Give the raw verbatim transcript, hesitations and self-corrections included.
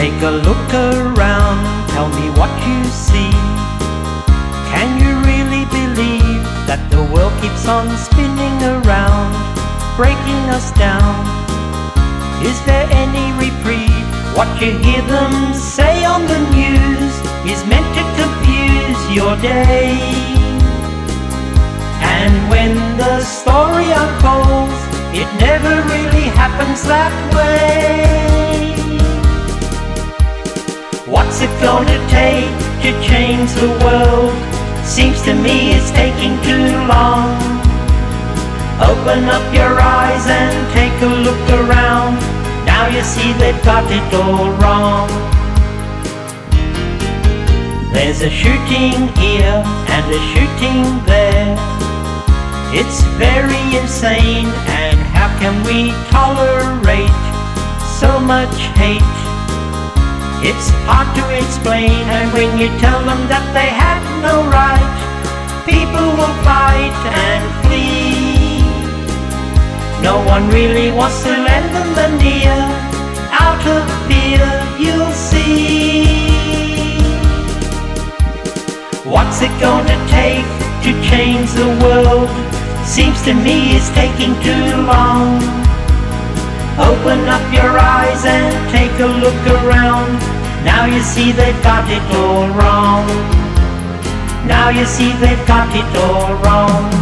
Take a look around, tell me what you see. Can you really believe that the world keeps on spinning around, breaking us down? Is there any reprieve? What you hear them say on the news is meant to confuse your day. And when the story unfolds, it never really happens that way. What's it gonna take to change the world? Seems to me it's taking too long. Open up your eyes and take a look around. Now you see they've got it all wrong. There's a shooting here and a shooting there. It's very insane, and how can we tolerate so much hate? It's hard to explain, and when you tell them that they have no right, people will fight and flee. No one really wants to lend them an ear. Out of fear, you'll see. What's it gonna take to change the world? Seems to me it's taking too long. Open up your eyes and take a look around. Now you see they've got it all wrong. Now you see they've got it all wrong.